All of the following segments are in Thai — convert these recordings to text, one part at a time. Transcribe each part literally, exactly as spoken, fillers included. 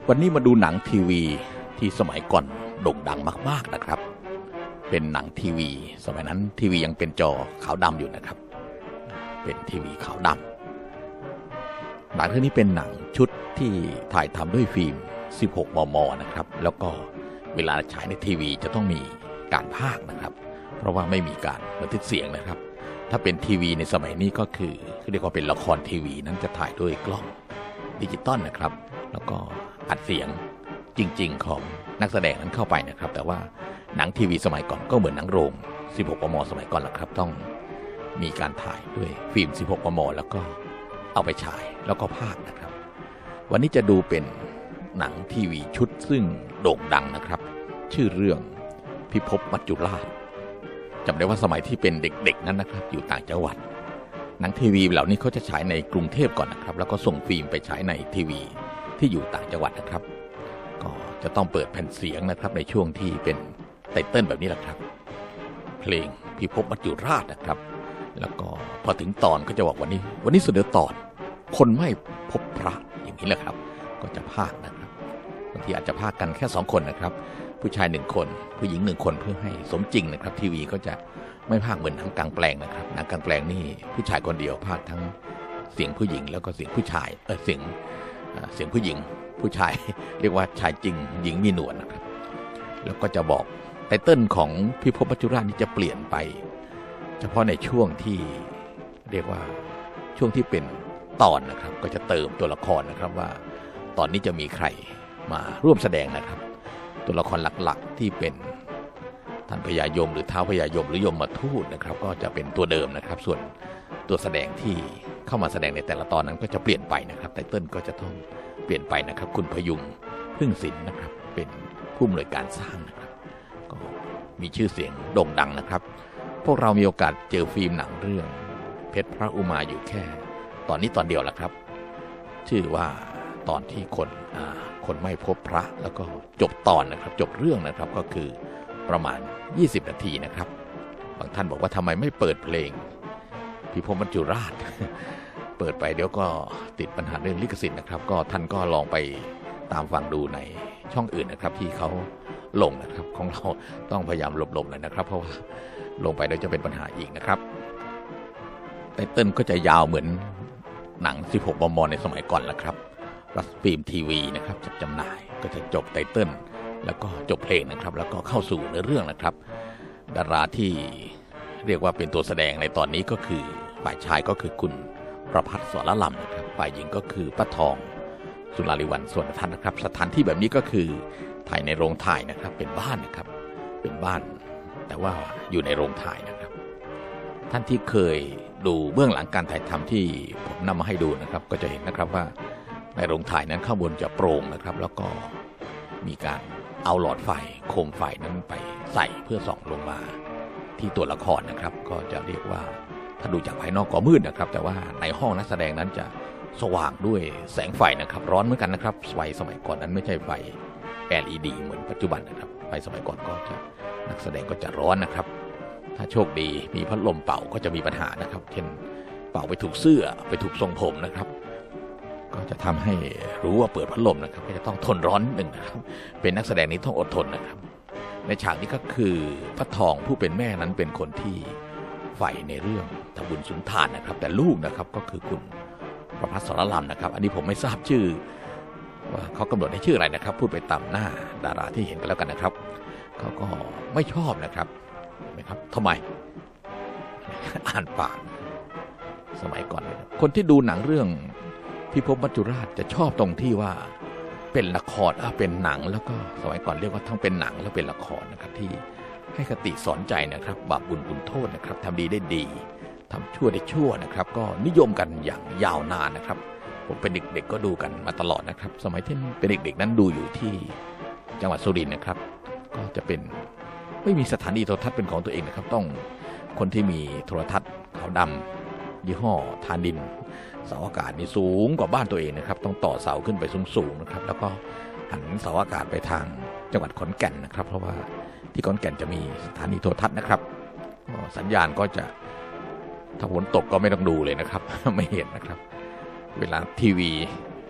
วันนี้มาดูหนังทีวีที่สมัยก่อนโด่งดังมากๆนะครับเป็นหนังทีวีสมัยนั้นทีวียังเป็นจอขาวดำอยู่นะครับเป็นทีวีขาวดำหนังเรื่องนี้เป็นหนังชุดที่ถ่ายทำด้วยฟิล์มสิบหกมมนะครับแล้วก็เวลาฉายในทีวีจะต้องมีการพากย์นะครับเพราะว่าไม่มีการบันทึกเสียงนะครับถ้าเป็นทีวีในสมัยนี้ก็คือเรียกว่าเป็นละครทีวีนั้นจะถ่ายด้วยกล้องดิจิตอลนะครับแล้วก็อัดเสียงจริงๆของนักแสดงนั้นเข้าไปนะครับแต่ว่าหนังทีวีสมัยก่อนก็เหมือนหนังโรงสิบหกมมสมัยก่อนแหละครับต้องมีการถ่ายด้วยฟิล์มสิบหกมมแล้วก็เอาไปฉายแล้วก็พากย์นะครับวันนี้จะดูเป็นหนังทีวีชุดซึ่งโด่งดังนะครับชื่อเรื่องพิภพมัจจุราชจำได้ว่าสมัยที่เป็นเด็กๆนั้นนะครับอยู่ต่างจังหวัดหนังทีวีเหล่านี้เขาจะฉายในกรุงเทพก่อนนะครับแล้วก็ส่งฟิล์มไปฉายในทีวีที่อยู่ต่างจังหวัดนะครับก็จะต้องเปิดแผ่นเสียงนะครับในช่วงที่เป็นไตเติ้ลแบบนี้แหละครับเพลงพิภพมัจจุราชนะครับแล้วก็พอถึงตอนก็จะบอกวันนี้วันนี้เสนอตอนคนไม่พบพระอย่างนี้แหละครับก็จะพากย์นะครับบางทีอาจจะพากย์กันแค่สองคนนะครับผู้ชายหนึ่งคนผู้หญิงหนึ่งคนเพื่อให้สมจริงนะครับทีวีก็จะไม่พากย์เหมือนหนังกลางแปลงนะครับหนังกลางแปลงนี่ผู้ชายคนเดียวพากย์ทั้งเสียงผู้หญิงแล้วก็เสียงผู้ชายเออเสียงเสียงผู้หญิงผู้ชายเรียกว่าชายจริงหญิงมีหนวดนะครับแล้วก็จะบอกไตเติ้ลของพิภพมัจจุราชนี่จะเปลี่ยนไปเฉพาะในช่วงที่เรียกว่าช่วงที่เป็นตอนนะครับก็จะเติมตัวละครนะครับว่าตอนนี้จะมีใครมาร่วมแสดงนะครับตัวละครหลักๆที่เป็นท่านพญายมหรือท้าวพญายมหรือยมมาทูตนะครับก็จะเป็นตัวเดิมนะครับส่วนตัวแสดงที่เข้ามาแสดงในแต่ละตอนนั้นก็จะเปลี่ยนไปนะครับไตเติ้ลก็จะต้องเปลี่ยนไปนะครับคุณพยุงพึ่งศิลป์นะครับเป็นผู้อำนวยการสร้างนะครับก็มีชื่อเสียงโด่งดังนะครับพวกเรามีโอกาสเจอฟิล์มหนังเรื่องเพชรพระอุมาอยู่แค่ตอนนี้ตอนเดียวแหละครับชื่อว่าตอนที่คนคนไม่พบพระแล้วก็จบตอนนะครับจบเรื่องนะครับก็คือประมาณยี่สิบนาทีนะครับบางท่านบอกว่าทำไมไม่เปิดเพลงพิภพมัจจุราช เปิดไปเดี๋ยวก็ติดปัญหาเรื่องลิขสิทธิ์นะครับก็ท่านก็ลองไปตามฟังดูในช่องอื่นนะครับที่เขาลงนะครับของเราต้องพยายามหลบๆหน่อยนะครับเพราะว่าลงไปเดี๋ยวจะเป็นปัญหาอีกนะครับไตเติ้ลก็จะยาวเหมือนหนังสิบหกมมในสมัยก่อนแหละครับรัสฟิล์มทีวีนะครับจัดจำหน่ายก็จะจบไตเติ้ลแล้วก็จบเพลงนะครับแล้วก็เข้าสู่เนื้อเรื่องนะครับดาราที่เรียกว่าเป็นตัวแสดงในตอนนี้ก็คือฝ่ายชายก็คือคุณประภัสสรลำนะครับฝ่ายหญิงก็คือป้าทองสุราริวัลสวนทัศน์นะครับสถานที่แบบนี้ก็คือถ่ายในโรงถ่ายนะครับเป็นบ้านนะครับเป็นบ้านแต่ว่าอยู่ในโรงถ่ายนะครับท่านที่เคยดูเบื้องหลังการถ่ายทำที่ผมนำมาให้ดูนะครับก็จะเห็นนะครับว่าในโรงถ่ายนั้นข้างบนจะโปร่งนะครับแล้วก็มีการเอาหลอดไฟโคมไฟนั้นไปใส่เพื่อส่องลงมาที่ตัวละครนะครับก็จะเรียกว่าถ้าดูจากภายนอกก็มืดนะครับแต่ว่าในห้องนักแสดงนั้นจะสว่างด้วยแสงไฟนะครับร้อนเหมือนกันนะครับไฟสมัยก่อนนั้นไม่ใช่ไฟ แอล อี ดี เหมือนปัจจุบันนะครับไฟสมัยก่อนก็จะนักแสดงก็จะร้อนนะครับถ้าโชคดีมีพัดลมเป่าก็จะมีปัญหานะครับเช่นเป่าไปถูกเสื้อไปถูกทรงผมนะครับก็จะทำให้รู้ว่าเปิดพัดลมนะครับก็จะต้องทนร้อนหนึ่งนะครับเป็นนักแสดงนี้ต้องอดทนนะครับในฉากนี้ก็คือพระทองผู้เป็นแม่นั้นเป็นคนที่ใฝ่ในเรื่องทำบุญสุนทานนะครับแต่ลูกนะครับก็คือคุณประภัสสรลำนะครับอันนี้ผมไม่ทราบชื่อว่าเขากำหนดให้ชื่ออะไรนะครับพูดไปตามหน้าดาราที่เห็นกันแล้วกันนะครับเขาก็ไม่ชอบนะครับนะครับทำไมอ่านปากสมัยก่อนคนที่ดูหนังเรื่องพิภพมัจจุราชจะชอบตรงที่ว่าเป็นละครอ่ะเป็นหนังแล้วก็สมัยก่อนเรียกว่าทั้งเป็นหนังแล้วเป็นละครนะครับที่ให้คติสอนใจนะครับบาปบุญบุญโทษนะครับทำดีได้ดีทำชั่วได้ชั่วนะครับก็นิยมกันอย่างยาวนานนะครับผมเป็นเด็กๆก็ดูกันมาตลอดนะครับสมัยที่เป็นเด็กๆนั้นดูอยู่ที่จังหวัดสุรินทร์นะครับก็จะเป็นไม่มีสถานีโทรทัศน์เป็นของตัวเองนะครับต้องคนที่มีโทรทัศน์ขาวดำยี่ห้อธานินเสาอากาศนี่สูงกว่าบ้านตัวเองนะครับต้องต่อเสาขึ้นไปสูงๆนะครับแล้วก็หันเสาอากาศไปทางจังหวัดขอนแก่นนะครับเพราะว่าที่ขอนแก่นจะมีสถานีโทรทัศน์นะครับสัญญาณก็จะถ้าฝนตกก็ไม่ต้องดูเลยนะครับไม่เห็นนะครับเวลาทีวี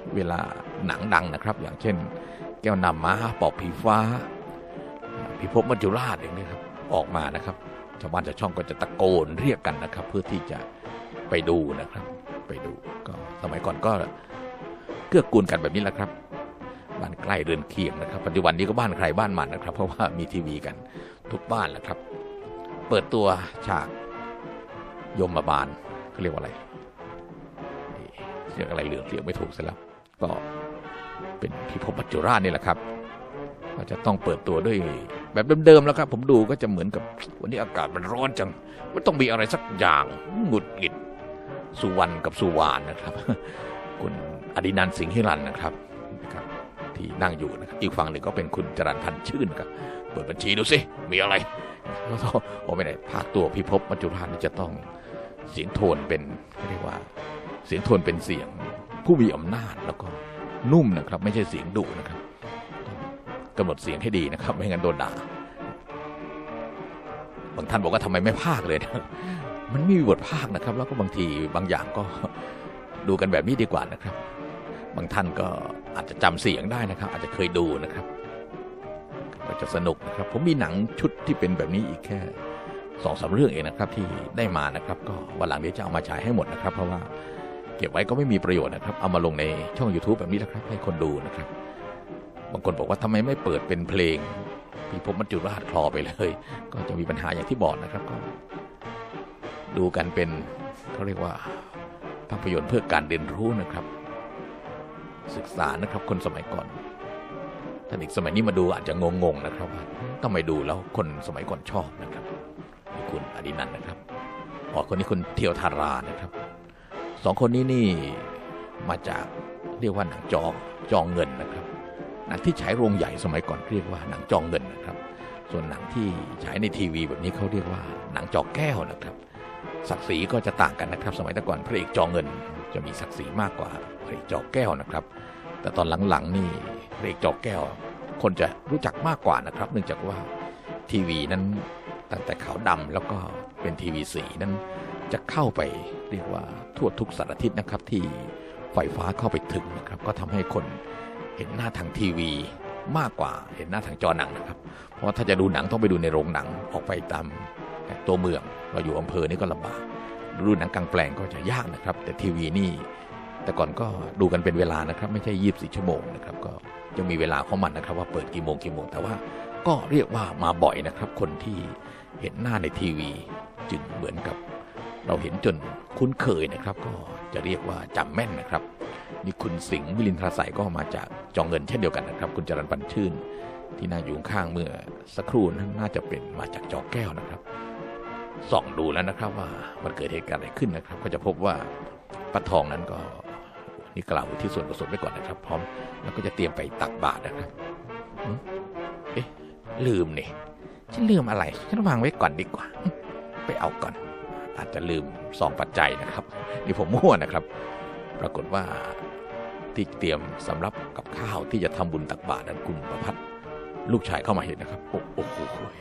เวลาหนังดังนะครับอย่างเช่นแก้วนำม้าปอบผีฟ้าพิภพมัจจุราชอย่างนี้ครับออกมานะครับชาวบ้านชาวช่องก็จะตะโกนเรียกกันนะครับเพื่อที่จะไปดูนะครับไปดูก็สมัยก่อนก็เกื้อกูลกันแบบนี้แหละครับบ้านใกล้เรือนเคียงนะครับปัจจุบันนี้ก็บ้านใครบ้านมันนะครับเพราะว่ามีทีวีกันทุกบ้านแหละครับเปิดตัวฉากยมบาลเขาเรียกว่าอะไรเรียกอะไรเหลืองเรียกไม่ถูกซะแล้วก็เป็นพิภพมัจจุราชนี่แหละครับก็จะต้องเปิดตัวด้วยแบบเดิมๆแล้วครับผมดูก็จะเหมือนกับวันนี้อากาศมันร้อนจังมันต้องมีอะไรสักอย่างหงุดหงิดสุวรรณกับสุวรรณนะครับคุณอดินันท์สิงห์ฮิรัญนะครับที่นั่งอยู่นะครับอีกฝั่งหนึ่งก็เป็นคุณจรัญพันธ์ชื่นครับเปิดบัญชีดูสิมีอะไรโอ้ไม่ได้ภาคตัวพิภพมัจจุราชนี่จะต้องเสียงโทนเป็นเรียกว่าเสียงโทนเป็นเสียงผู้มีอำนาจแล้วก็นุ่มนะครับไม่ใช่เสียงดุนะครับกำหนดเสียงให้ดีนะครับไม่งั้นโดนด่าบางท่านบอกว่าทำไมไม่พากเลยนะมันไม่มีบทพากนะครับแล้วก็บางทีบางอย่างก็ดูกันแบบนี้ดีกว่านะครับบางท่านก็อาจจะจำเสียงได้นะครับอาจจะเคยดูนะครับก็จะสนุกนะครับผมมีหนังชุดที่เป็นแบบนี้อีกแค่สองสามเรื่องเองนะครับที่ได้มานะครับก็วันหลังเดี๋ยวจะเอามาฉายให้หมดนะครับเพราะว่าเก็บไว้ก็ไม่มีประโยชน์นะครับเอามาลงในช่อง YouTube แบบนี้แหละครับให้คนดูนะครับบางคนบอกว่าทำไมไม่เปิดเป็นเพลงพิภพมัจจุราชคลอไปเลยก็จะมีปัญหาอย่างที่บอกนะครับก็ดูกันเป็นเขาเรียกว่าภาพยนตร์เพื่อการเรียนรู้นะครับศึกษานะครับคนสมัยก่อนท่านอีกสมัยนี้มาดูอาจจะงงๆนะครับว่าทำไมดูแล้วคนสมัยก่อนชอบนะครับนี่คุณอดินันท์นะครับอ๋อคนนี้คุณเทียวธารานะครับสองคนนี้นี่มาจากเรียกว่าหนังจอจองเงินนะครับหนังที่ฉายโรงใหญ่สมัยก่อนเรียกว่าหนังจองเงินนะครับส่วนหนังที่ฉายในทีวีแบบนี้เขาเรียกว่าหนังจอแก้วนะครับศักดิ์ศรีก็จะต่างกันนะครับสมัยแต่ก่อนพระเอกจอเงินจะมีศักดิ์ศรีมากกว่าพระเอกจอแก้วนะครับแต่ตอนหลังๆนี่พระเอกจอแก้วคนจะรู้จักมากกว่านะครับเนื่องจากว่าทีวีนั้นตั้งแต่ขาวดำแล้วก็เป็นทีวีสีนั้นจะเข้าไปเรียกว่าทั่วทุกสารทิศนะครับที่ไฟฟ้าเข้าไปถึงนะครับก็ทำให้คนเห็นหน้าทางทีวีมากกว่าเห็นหน้าทางจอหนังนะครับเพราะถ้าจะดูหนังต้องไปดูในโรงหนังออกไปตามตัวเมืองเราอยู่อำเภอนี่ก็ลำบากดูหนังกลางแปลงก็จะยากนะครับแต่ทีวีนี่แต่ก่อนก็ดูกันเป็นเวลานะครับไม่ใช่ยี่สิบสี่ชั่วโมงนะครับก็จะมีเวลาของมันนะครับว่าเปิดกี่โมงกี่โมงแต่ว่าก็เรียกว่ามาบ่อยนะครับคนที่เห็นหน้าในทีวีจึงเหมือนกับเราเห็นจนคุ้นเคยนะครับก็จะเรียกว่าจำแม่นนะครับนี่คุณสิงห์มิลินทราสัยก็มาจากจองเงินเช่นเดียวกันนะครับคุณจรัญพันธ์ชื่นที่น่าอยู่ข้างเมื่อสักครู่นั้นน่าจะเป็นมาจากจอแก้วนะครับส่องดูแล้วนะครับว่ามันเกิดเหตุการณ์อะไรขึ้นนะครับก็จะพบว่าป้าทองนั้นก็นี่กล่าวที่ส่วนผสมไว้ก่อนนะครับพร้อมแล้วก็จะเตรียมไปตักบาตรนะครับเอ๊ะลืมนี่ฉันลืมอะไรฉันวางไว้ก่อนดีกว่าไปเอาก่อนอาจจะลืมซองปัจจัยนะครับนี่ผมมั่วนะครับปรากฏว่าที่เตรียมสำรับกับข้าวที่จะทำบุญตักบาตรนั้นคุณประภัสลูกชายเข้ามาเห็นนะครับโอ้โห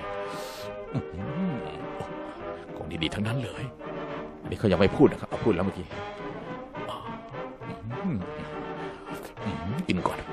ของดีๆทั้งนั้นเลยอันนี้เขายังไม่พูดนะครับเอาพูดแล้วเมื่อกี้กินก่อน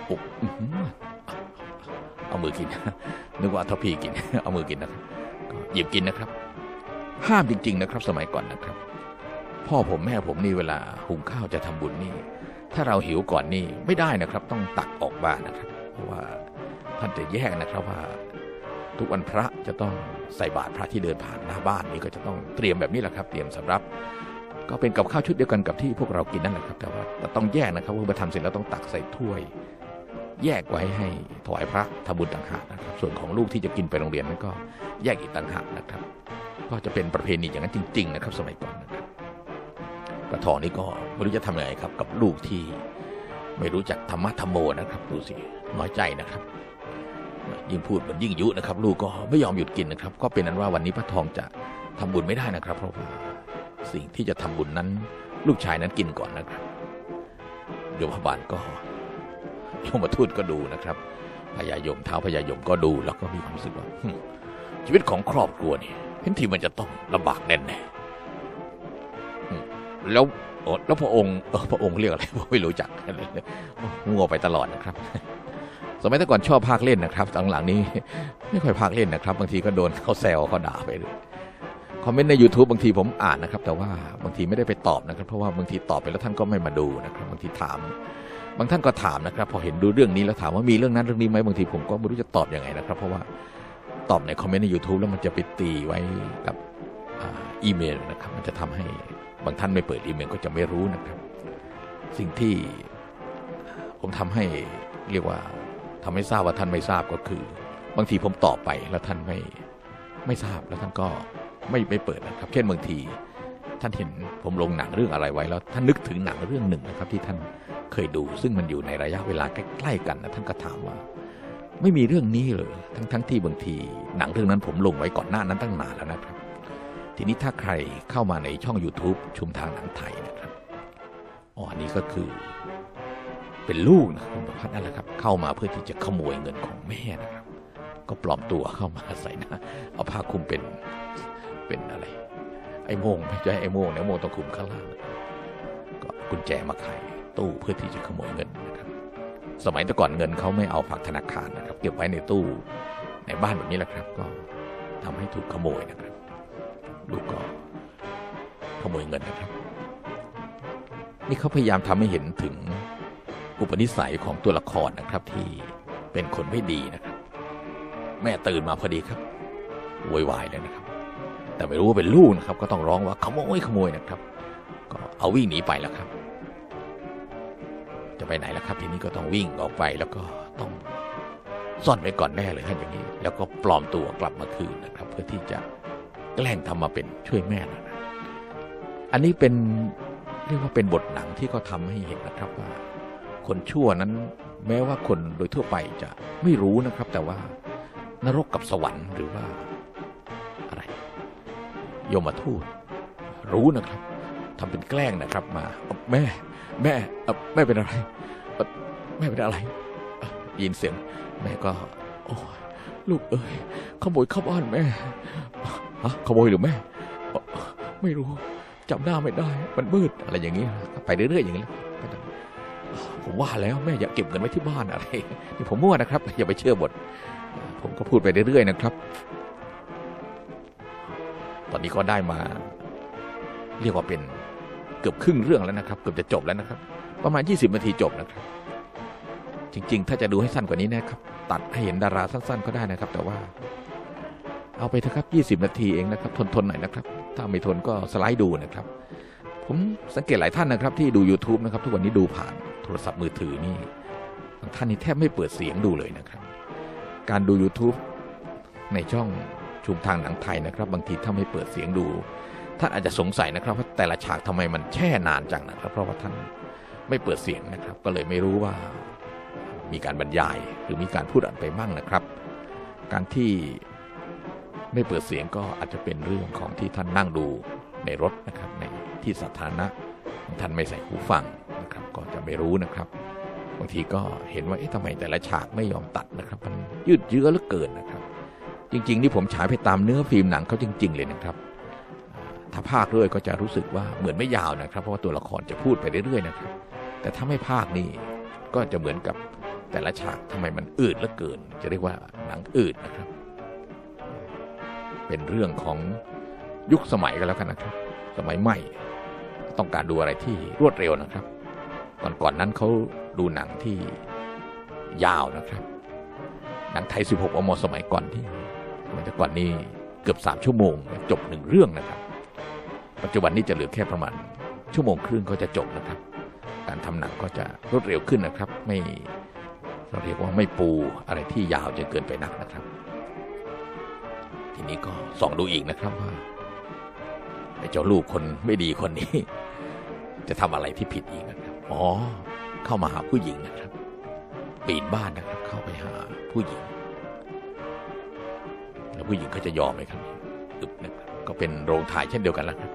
เอามือกินนึกว่าทพีกินเอามือกินนะครับหยิบกินนะครับห้ามจริงๆนะครับสมัยก่อนนะครับพ่อผมแม่ผมนี่เวลาหุงข้าวจะทำบุญนี่ถ้าเราหิวก่อนนี่ไม่ได้นะครับต้องตักออกบ้านนะครับเพราะว่าท่านจะแยกนะครับว่าทุกวันพระจะต้องใส่บาตรพระที่เดินผ่านหน้าบ้านนี่ก็จะต้องเตรียมแบบนี้แหละครับเตรียมสำรับก็เป็นกับข้าวชุดเดียวกันกับที่พวกเรากินนั่นแหละครับแต่ว่าต้องแยกนะครับว่าเมื่อทำเสร็จแล้วต้องตักใส่ถ้วยแยกไว้ให้ถวายพระทำบุญต่างหากนะครับส่วนของลูกที่จะกินไปโรงเรียนนั้นก็แยกอีกต่างหากนะครับก็จะเป็นประเพณีอย่างนั้นจริงๆนะครับสมัยก่อนนะครับกระทองนี่ก็ไม่รู้จะทำยังไงครับกับลูกที่ไม่รู้จักธรรมะธรรมโมนะครับดูสิน้อยใจนะครับยิ่งพูดมันยิ่งยุนะครับลูกก็ไม่ยอมหยุดกินนะครับก็เป็นนั้นว่าวันนี้พระทองจะทำบุญไม่ได้นะครับเพราะว่าสิ่งที่จะทำบุญนั้นลูกชายนั้นกินก่อนนะครับโยมบาลก็โยมทูตก็ดูนะครับพญายมเท้าพญายมก็ดูแล้วก็มีความรู้สึกว่าชีวิตของครอบครัวนี่เห็นทีมันจะต้องลำบากแน่ๆแล้วโอ้แล้วพระองค์เออพระองค์เรียกอะไรผมไม่รู้จักงัวไปตลอดนะครับสมัยแต่ก่อนชอบพากเล่นนะครับหลังๆนี้ไม่ค่อยพากเล่นนะครับบางทีก็โดนเขาแซวเขาด่าไปเลยคอมเมนต์ใน YouTube บางทีผมอ่านนะครับแต่ว่าบางทีไม่ได้ไปตอบนะครับเพราะว่าบางทีตอบไปแล้วท่านก็ไม่มาดูนะครับบางทีถามบางท่านก็ถามนะครับพอเห็นดูเรื่องนี้แล้วถามว่ามีเรื่องนั้นเรื่องนี้ไหมบางทีผมก็ไม่รู้จะตอบยังไงนะครับเพราะว่าตอบในคอมเมนต์ใน YouTube แล้วมันจะไปตีไว้กับอีเมลนะครับมันจะทำให้บางท่านไม่เปิดอีเมลก็จะไม่รู้นะครับสิ่งที่ผมทำให้เรียกว่าทำให้ทราบว่าท่านไม่ทราบก็คือบางทีผมตอบไปแล้วท่านไม่ไม่ทราบแล้วท่านก็ไม่ไม่เปิดนะครับเช่นบางทีท่านเห็นผมลงหนังเรื่องอะไรไว้แล้วท่านนึกถึงหนังเรื่องหนึ่งนะครับที่ท่านเคยดูซึ่งมันอยู่ในระยะเวลาใกล้ๆกันนะท่านก็ถามว่าไม่มีเรื่องนี้เลยทั้งทั้งที่บางทีหนังเรื่องนั้นผมลงไว้ก่อนหน้านั้นตั้งนานแล้วนะครับทีนี้ถ้าใครเข้ามาในช่อง YouTube ชุมทางหนังไทยนะครับอ๋ออันนี้ก็คือเป็นลูกนะคุณประพัฒน์นั่นแหละครับเข้ามาเพื่อที่จะขโมยเงินของแม่นะครับก็ปลอมตัวเข้ามาใส่หน้าเอาผ้าคลุมเป็นเป็นอะไรไอ้โม่งไม่ใช่ไอ้โม่งเนี่ยโม่งต้องคลุมข้างล่างก็กุญแจมาไขตู้เพื่อที่จะขโมยเงินนะครับสมัยแต่ก่อนเงินเขาไม่เอาฝากธนาคารนะครับเก็บไว้ในตู้ในบ้านแบบนี้แหละครับก็ทำให้ถูกขโมยนะครับลูกก็ขโมยเงินนะครับนี่เขาพยายามทำให้เห็นถึงอุปนิสัยของตัวละครนะครับที่เป็นคนไม่ดีนะครับแม่ตื่นมาพอดีครับโวยวายเลยนะครับแต่ไม่รู้ว่าเป็นลูกนะครับก็ต้องร้องว่าขโมยขโมยนะครับก็เอาวิ่งหนีไปแล้วครับจะไปไหนล่ะครับทีนี้ก็ต้องวิ่งออกไปแล้วก็ต้องซ่อนไว้ก่อนแน่เลยอย่างนี้แล้วก็ปลอมตัวกลับมาคืนนะครับเพื่อที่จะแกล้งทำมาเป็นช่วยแม่นะอันนี้เป็นเรียกว่าเป็นบทหนังที่เขาทำให้เห็นนะครับว่าคนชั่วนั้นแม้ว่าคนโดยทั่วไปจะไม่รู้นะครับแต่ว่านรกกับสวรรค์หรือว่าอะไรยมทูตรู้นะครับทำเป็นแกล้งนะครับมาแม่แม่แม่เป็นอะไรแม่เป็นอะไรยินเสียงแม่ก็โอ้ลูกเอ้ยขโมยเข้าบ้านแม่ฮะขโมยหรือแม่ไม่รู้จำหน้าไม่ได้มันมืดอะไรอย่างนี้ไปเรื่อยๆอย่างนี้ผมว่าแล้วแม่อย่าเก็บเงินไว้ที่บ้านอะไรนี่ผมมั่วนะครับอย่าไปเชื่อบทผมก็พูดไปเรื่อยๆนะครับตอนนี้ก็ได้มาเรียกว่าเป็นเกือบครึ่งเรื่องแล้วนะครับเกือบจะจบแล้วนะครับประมาณยี่สิบนาทีจบนะครับจริงๆถ้าจะดูให้สั้นกว่านี้นะครับตัดให้เห็นดาราสั้นๆก็ได้นะครับแต่ว่าเอาไปเถอะครับยี่สิบนาทีเองนะครับทนๆหน่อยนะครับถ้าไม่ทนก็สไลด์ดูนะครับผมสังเกตหลายท่านนะครับที่ดู YouTube นะครับทุกวันนี้ดูผ่านโทรศัพท์มือถือนี่บางท่านนี่แทบไม่เปิดเสียงดูเลยนะครับการดู YouTube ในช่องชุมทางหนังไทยนะครับบางทีถ้าไม่เปิดเสียงดูท่านอาจจะสงสัยนะครับว่าแต่ละฉากทำไมมันแช่นานจังนะครับเพราะว่าท่านไม่เปิดเสียงนะครับก็เลยไม่รู้ว่ามีการบรรยายหรือมีการพูดอะไรไปบ้างนะครับการที่ไม่เปิดเสียงก็อาจจะเป็นเรื่องของที่ท่านนั่งดูในรถนะครับในที่สาธารณะท่านไม่ใส่หูฟังนะครับก็จะไม่รู้นะครับบางทีก็เห็นว่าเอ๊ะทำไมแต่ละฉากไม่ยอมตัดนะครับมันยืดเยื้อเหลือเกินนะครับจริงๆนี่ผมฉายไปตามเนื้อฟิล์มหนังเขาจริงๆเลยนะครับถ้าพากย์ด้วยก็จะรู้สึกว่าเหมือนไม่ยาวนะครับเพราะว่าตัวละครจะพูดไปเรื่อยๆนะครับแต่ถ้าไม่พากย์นี่ก็จะเหมือนกับแต่ละฉากทำไมมันอืดเหลือเกินจะเรียกว่าหนังอืดนะครับเป็นเรื่องของยุคสมัยกันแล้วกันนะครับสมัยใหม่ต้องการดูอะไรที่รวดเร็วนะครับก่อนก่อนนั้นเขาดูหนังที่ยาวนะครับหนังไทยสิบหก อม.สมัยก่อนที่แต่ก่อนนี้เกือบสามชั่วโมงจบหนึ่งเรื่องนะครับปัจจุบันนี้จะเหลือแค่ประมาณชั่วโมงครึ่งก็จะจบนะครับการทำหนังก็จะรวดเร็วขึ้นนะครับไม่เราเรียกว่าไม่ปูอะไรที่ยาวจนเกินไปนักนะครับทีนี้ก็ส่องดูอีกนะครับว่าไอ้เจ้าลูกคนไม่ดีคนนี้จะทำอะไรที่ผิดอีกนะครับอ๋อเข้ามาหาผู้หญิงนะครับปีนบ้านนะครับเข้าไปหาผู้หญิงแล้วผู้หญิงเขาจะยอมไหมครับอึบนะครับก็เป็นโรงถ่ายเช่นเดียวกันแล้วครับ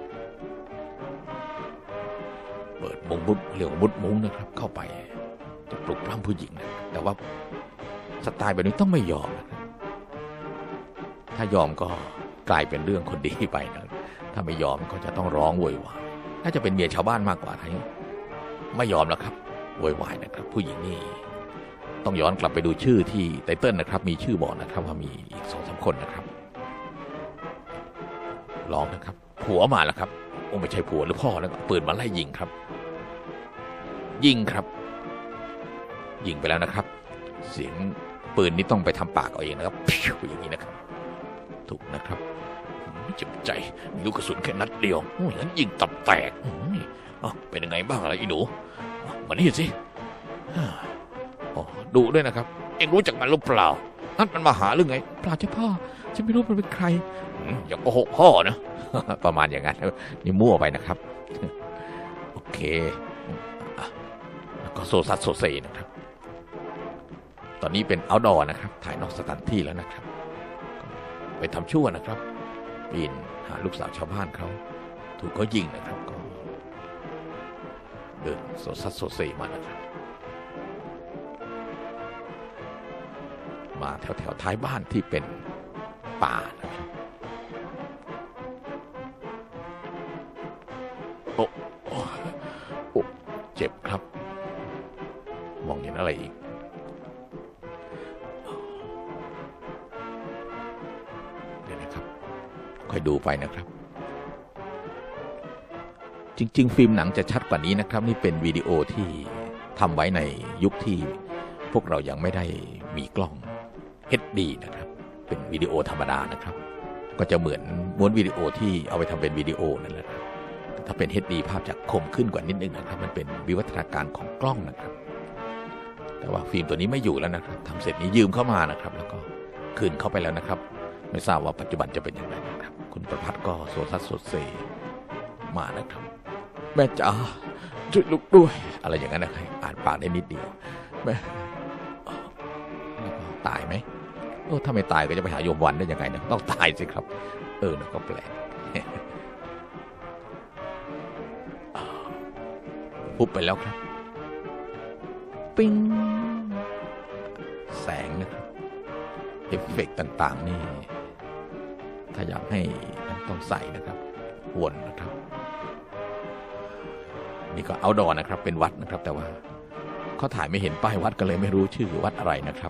เปิดมุ้งปุ๊บเรียกว่ามุดมุ้งนะครับเข้าไปจะปลุกปล้ำผู้หญิงนะแต่ว่าสไตล์แบบนี้ต้องไม่ยอมนะครับถ้ายอมก็กลายเป็นเรื่องคนดีไปนะถ้าไม่ยอมก็จะต้องร้องโวยวายน่าจะเป็นเมียชาวบ้านมากกว่าทีนี้ไม่ยอมแล้วครับโวยวายนะครับผู้หญิงนี่ต้องย้อนกลับไปดูชื่อที่ไตเติ้ลนะครับมีชื่อบอกนะครับว่ามีอีกสองสามคนนะครับร้องนะครับผัวมาแล้วครับโอ้ไม่ใช่ผัวหรือพ่อแล้วก็ปืนมาไล่ยิงครับยิงครับยิงไปแล้วนะครับเสียงปืนนี่ต้องไปทำปากเอาเองนะครับอย่างนี้นะครับถูกนะครับเจ็บใจมีลูกกระสุนแค่นัดเดียวแล้วยิงตับแตกเป็นยังไงบ้างอะไรอีหนูมานี่สิดูด้วยนะครับเอ็งรู้จักมันหรือเปล่านั่นมันมาหาหรือไงเปล่าจ้ะพ่อฉันไม่รู้มันเป็นใครอย่าโกหกพ่อนะประมาณอย่างนั้นนี่มั่วไปนะครับโอเคแล้วก็โซซัสโซเซนะครับตอนนี้เป็นเอาท์ดอร์นะครับถ่ายนอกสถานที่แล้วนะครับไปทำชั่วนะครับปีนหาลูกสาวชาวบ้านเขาถูกเขายิงนะครับก็เดินโซซัสโซเซมานะครับมาแถวแถวท้ายบ้านที่เป็นป่านะครับโอ้โอ้เจ็บครับมองเห็นอะไรอีกเดี๋ยวนะครับค่อยดูไปนะครับจริงๆฟิล์มหนังจะชัดกว่านี้นะครับนี่เป็นวิดีโอที่ทำไว้ในยุคที่พวกเรายังไม่ได้มีกล้อง เอช ดี นะครับเป็นวิดีโอธรรมดานะครับก็จะเหมือนม้วนวิดีโอที่เอาไปทำเป็นวิดีโอนั่นแหละครับแต่ถ้าเป็น เอช ดี ภาพจะคมขึ้นกว่านิดนึงนะครับมันเป็นวิวัฒนาการของกล้องนะครับแต่ว่าฟิล์มตัวนี้ไม่อยู่แล้วนะครับทำเสร็จนี้ยืมเข้ามานะครับแล้วก็คืนเข้าไปแล้วนะครับไม่ทราบว่าปัจจุบันจะเป็นอย่างไรนะครับคุณประภัสก็โซซัสโซเซมานะครับแม่จ๋าช่วยลูกด้วยอะไรอย่างนั้นนะครับอ่านปากได้นิดเดียวแม่ตายไหมโอ้ถ้าไม่ตายก็จะไปหาโยมวันได้ยังไงนะต้องตายสิครับเออนะก็แปลกปุ๊บไปแล้วครับปิ้งแสงนะครับเอฟเฟกต์ต่างๆนี่ถ้าอยากให้ต้องใส่นะครับวนนะครับนี่ก็เอาท์ดอร์นะครับเป็นวัดนะครับแต่ว่าเขาถ่ายไม่เห็นป้ายวัดก็เลยไม่รู้ชื่อวัดอะไรนะครับ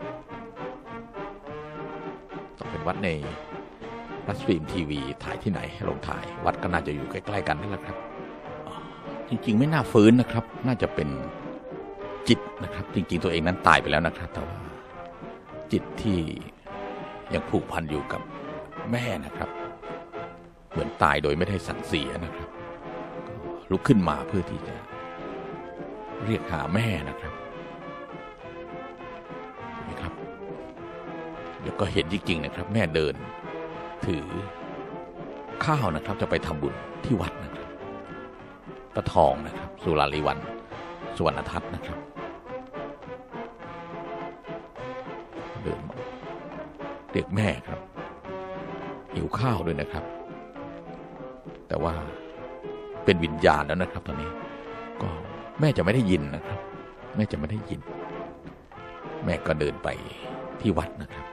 ต้องเป็นวัดในรัสฟิล์มทีวีถ่ายที่ไหนลงถ่ายวัดก็น่าจะอยู่ใกล้ๆกันนั่นแหละครับจริงๆไม่น่าฟื้นนะครับน่าจะเป็นจิตนะครับจริงๆตัวเองนั้นตายไปแล้วนะครับแต่ว่าจิตที่ยังผูกพันอยู่กับแม่นะครับเหมือนตายโดยไม่ได้สั่งเสียนะครับลุกขึ้นมาเพื่อที่จะเรียกหาแม่นะครับนี่ครับเดี๋ยวก็เห็นจริงๆนะครับแม่เดินถือข้าวนะครับจะไปทำบุญที่วัดนะครับตะทองนะครับสุราลีวันสุวรรณทัศน์นะครับเดินมาเด็กแม่ครับหิวข้าวด้วยนะครับแต่ว่าเป็นวิญญาณแล้วนะครับตอนนี้ก็แม่จะไม่ได้ยินนะครับแม่จะไม่ได้ยินแม่ก็เดินไปที่วัดนะครับ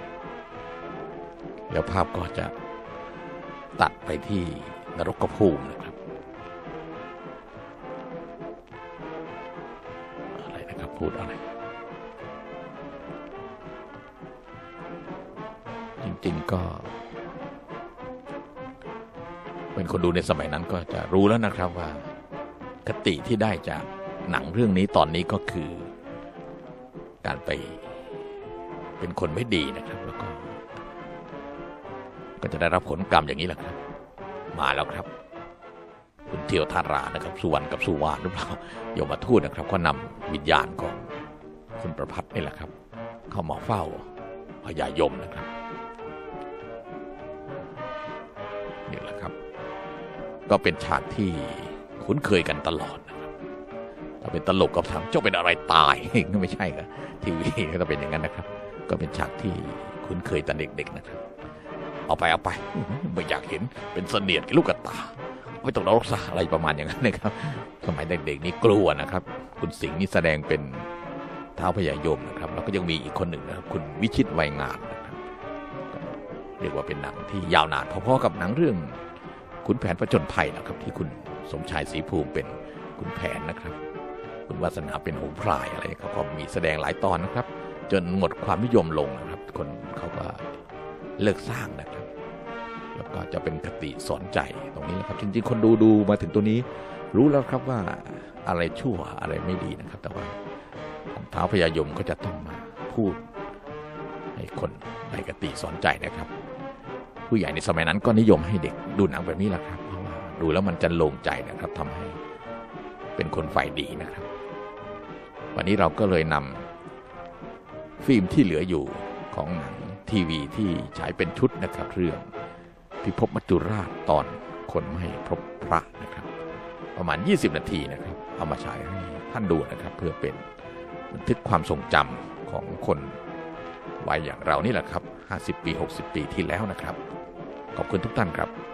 แล้วภาพก็จะตัดไปที่นรกภูมินะครับอะไรนะครับพูดอะไรจริงๆก็เป็นคนดูในสมัยนั้นก็จะรู้แล้วนะครับว่าคติที่ได้จากหนังเรื่องนี้ตอนนี้ก็คือการไปเป็นคนไม่ดีนะครับแล้วก็ก็จะได้รับผลกรรมอย่างนี้แหละครับมาแล้วครับคุณเทียวทารานะครับสุวรรณกับสุวรรณหรือเปล่าโยมทูตนะครับก็นำวิญญาณของคุณประภัสนี่แหละครับเข้ามาเฝ้าพญายมนะครับนี่แหละครับก็เป็นฉากที่คุ้นเคยกันตลอดนะครับถ้าเป็นตลกกับถามเจ้าเป็นอะไรตายก็ไม่ใช่ครับทีวีก็จะเป็นอย่างนั้นนะครับก็เป็นฉากที่คุ้นเคยตอนเด็กๆนะครับเอาไปเอาไปไม่อยากเห็นเป็นเสนียดกับลูกกระตาไม่ต้องรักษาอะไรประมาณอย่างนั้นนะครับสมัยเด็กๆนี่กลัวนะครับคุณสิงห์นี่แสดงเป็นท้าวพญายมนะครับแล้วก็ยังมีอีกคนหนึ่งนะครับคุณวิชิตไวยงามนะครับเรียกว่าเป็นหนังที่ยาวนานพอๆกับหนังเรื่องขุนแผนผจญภัยนะครับที่คุณสมชายศรีภูมิเป็นขุนแผนนะครับคุณวาสนาเป็นหงส์พรายอะไรเขาก็มีแสดงหลายตอนนะครับจนหมดความนิยมลงนะครับคนเขาก็เลิกสร้างนะครับแล้วก็จะเป็นคติสอนใจตรงนี้นะครับจริงๆคนดูดูมาถึงตัวนี้รู้แล้วครับว่าอะไรชั่วอะไรไม่ดีนะครับแต่ว่าท้าวพญายมก็จะต้องมาพูดให้คนได้คติสอนใจนะครับผู้ใหญ่ในสมัยนั้นก็นิยมให้เด็กดูหนังแบบนี้แหละครับเพราะว่าดูแล้วมันจะโล่งใจนะครับทำให้เป็นคนฝ่ายดีนะครับวันนี้เราก็เลยนำฟิล์มที่เหลืออยู่ของหนังทีวีที่ฉายเป็นชุดนะครับเรื่องพิภพมัจจุราชตอนคนไม่พบพระนะครับประมาณยี่สิบนาทีนะครับเอามาฉายให้ท่านดูนะครับเพื่อเป็นบันทึกความทรงจำของคนวัยอย่างเรานี่แหละครับห้าสิบปีหกสิบปีที่แล้วนะครับขอบคุณทุกท่านครับ